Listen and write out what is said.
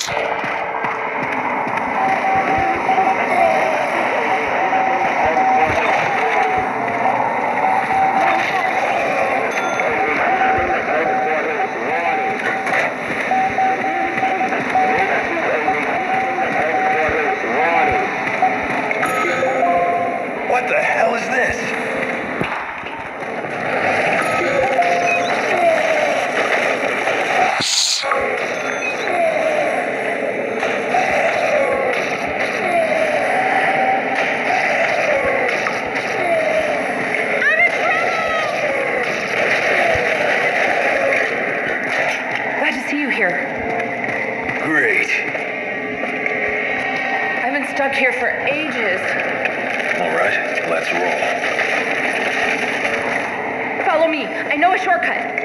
What the hell is this? Glad to see you here. Great. I've been stuck here for ages. All right, let's roll. Follow me. I know a shortcut.